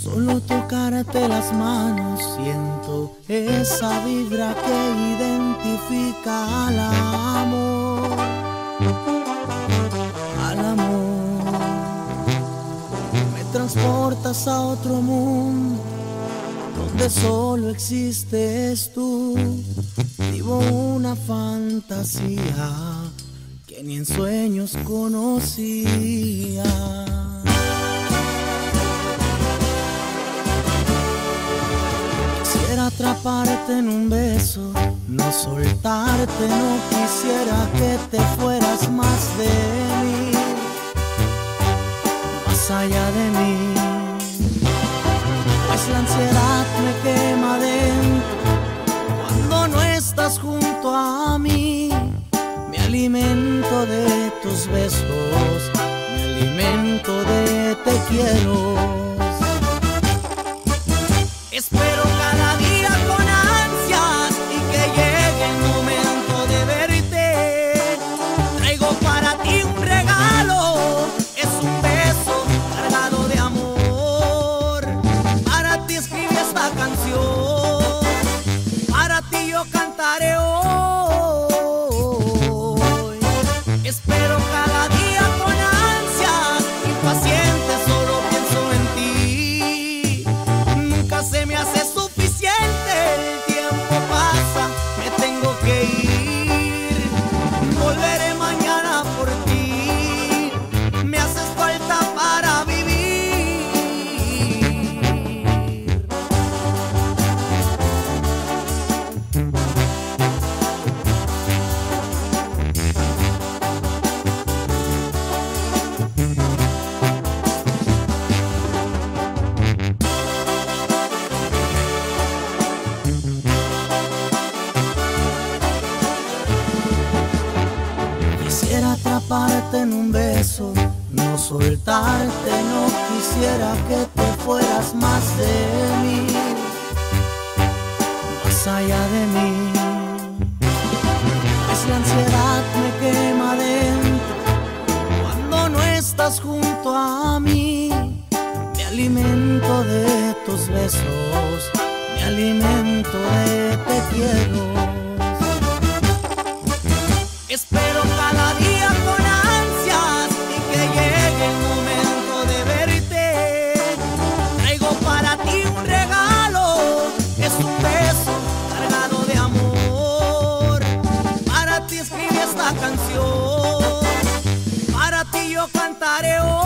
Solo tocarte las manos siento esa vibra que identifica al amor, al amor. Me transportas a otro mundo donde solo existes tú. Vivo una fantasía que ni en sueños conocía. Quisiera atraparte en un beso, no soltarte, no quisiera que te fueras más de mí, más allá de mí. Pues la ansiedad me quema dentro cuando no estás junto a mí. Me alimento de tus besos, me alimento de te quiero. Espero cada día con ansias y que llegue el momento de verte. Traigo para ti un regalo, es un beso cargado de amor. Para ti escribí esta canción, para ti yo cantaré hoy. Espero cada día con ansias, impaciente solo pienso en ti. Nunca se me hace suficiente, el tiempo pasa, me tengo que ir. Volveré mañana por ti, me haces falta para vivir. Quisiera atraparte en un beso, no soltarte, no quisiera que te fueras más de mí, más allá de mí. Pues la ansiedad me quema dentro cuando no estás junto a mí. Me alimento de tus besos, me alimento de te quiero. Espero cada día con ansias y que llegue el momento de verte. Traigo para ti un regalo, es un beso cargado de amor. Para ti escribí esta canción, para ti yo cantaré hoy.